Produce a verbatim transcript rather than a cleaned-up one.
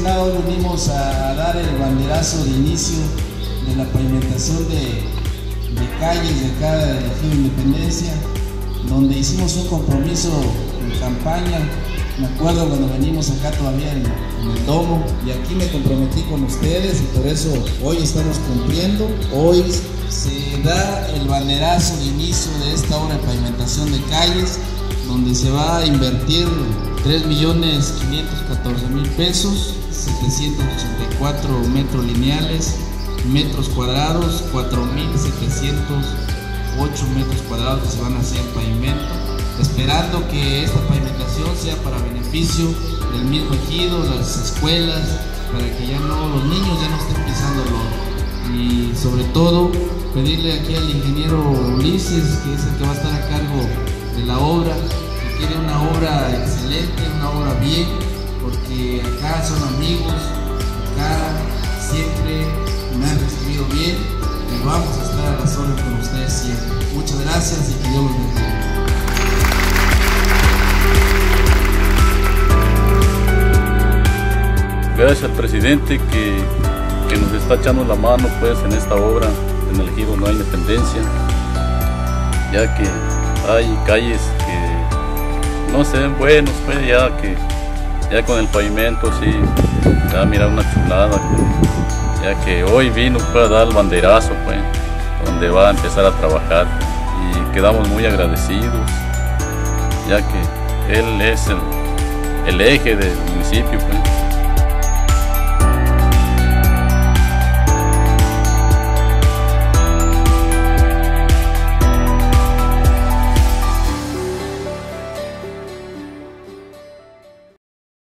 nada, hoy venimos a dar el banderazo de inicio de la pavimentación de, de calles de acá de Ejido Independencia, donde hicimos un compromiso en campaña. Me acuerdo cuando venimos acá todavía en, en el domo, y aquí me comprometí con ustedes y por eso hoy estamos cumpliendo. Hoy se da el banderazo de inicio de esta obra de pavimentación de calles, donde se va a invertir tres millones quinientos catorce mil pesos, setecientos ochenta y cuatro metros lineales, metros cuadrados, cuatro mil setecientos ocho metros cuadrados que se van a hacer pavimento, esperando que esta pavimentación sea para beneficio del mismo ejido, las escuelas, para que ya no, los niños ya no estén pisando lodo. Y sobre todo pedirle aquí al ingeniero Ulises, que es el que va a estar a cargo de la obra, que quiere una obra excelente, una obra bien, porque acá son amigos, acá siempre me han recibido bien y vamos a estar a las órdenes con ustedes siempre. Muchas gracias y que Dios los bendiga. Gracias al presidente que, que nos está echando la mano pues en esta obra en el Ejido Nueva Independencia, ya que hay calles que no se ven buenos, pues ya que ya con el pavimento sí, ya mira una chulada, ya que hoy vino para dar el banderazo pues, donde va a empezar a trabajar y quedamos muy agradecidos, ya que él es el, el eje del municipio pues.